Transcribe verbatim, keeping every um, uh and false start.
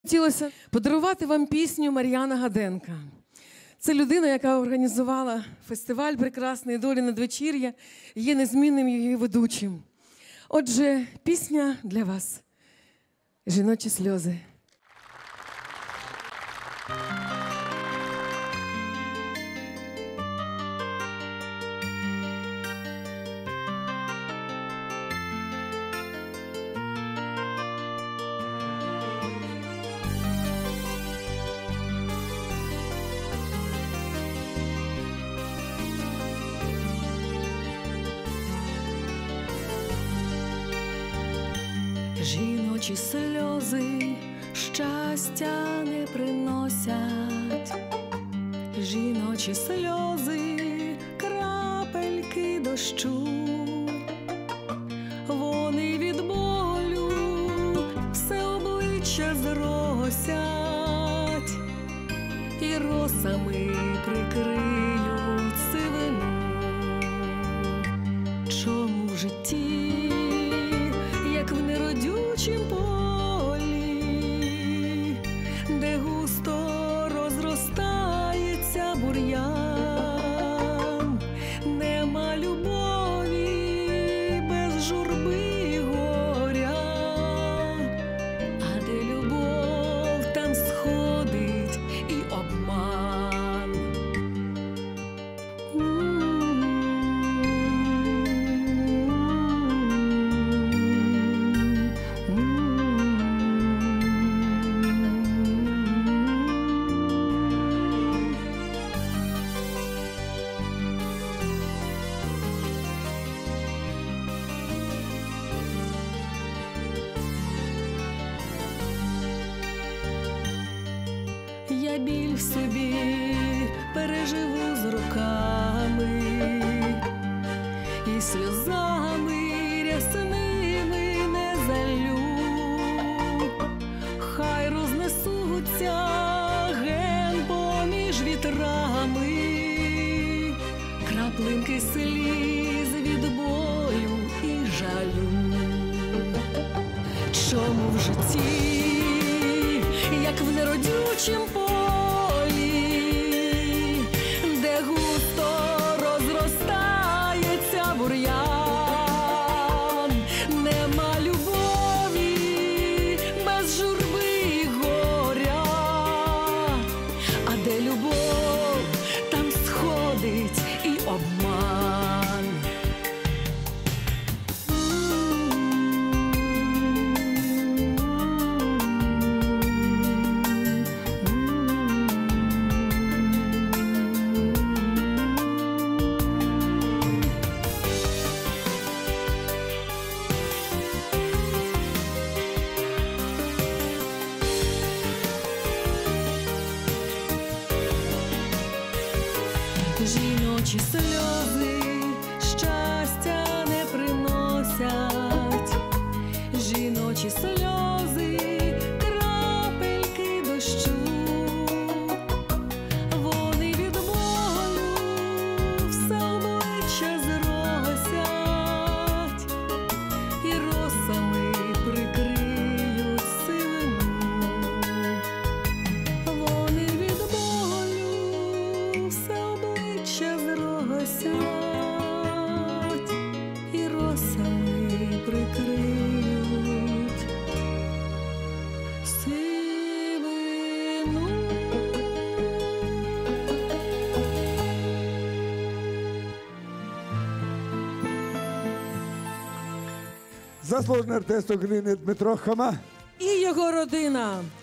Хотілося подарувати вам пісню Мар'яна Гаденка. Це людина, яка організувала фестиваль «Прекрасної долі надвечір'я», є незмінним її ведучим. Отже, пісня для вас «Жіночі сльози». Жіночі сльози щастя не приносять, жіночі сльози крапельки дощу, вони від болю все обличчя зросять і росами прикриють сивину. Чому в житті, як в неродючім полі, де густо розростається бур'ян, нема любові без журби й горя, а де любов, там сходить і обман. Я біль в собі переживу з роками і сльозами рясними не залю. Хай рознесуться ген поміж вітрами краплинки сліз від болю і жалю. Чому в житті, як в неродючім полі, де густо розростається бур'ян, нема любові без журби й горя, а де любов, там сходить і обман. Жіночі сльози щастя не приносять, жіночі сльози крапельки дощу, вони від болю все обличчя зросять і росами прикриють сивину. Вони від болю все обличчя зросять і росами прикриють сивину. Заслужений артист України Дмитро Хама І його родина.